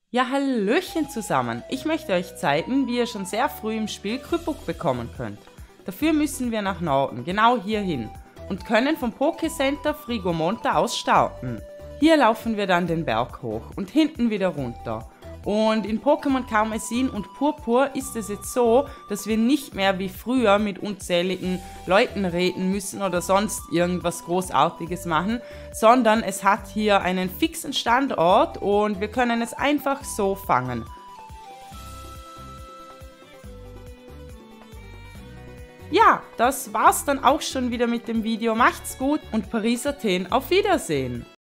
Ja, hallöchen zusammen! Ich möchte euch zeigen, wie ihr schon sehr früh im Spiel Krypuk bekommen könnt. Dafür müssen wir nach Norden, genau hierhin, und können vom Pokécenter Frigomonta aus starten. Hier laufen wir dann den Berg hoch und hinten wieder runter. Und in Pokémon Karmesin und Purpur ist es jetzt so, dass wir nicht mehr wie früher mit unzähligen Leuten reden müssen oder sonst irgendwas Großartiges machen, sondern es hat hier einen fixen Standort und wir können es einfach so fangen. Ja, das war's dann auch schon wieder mit dem Video. Macht's gut und Paris Athen, auf Wiedersehen!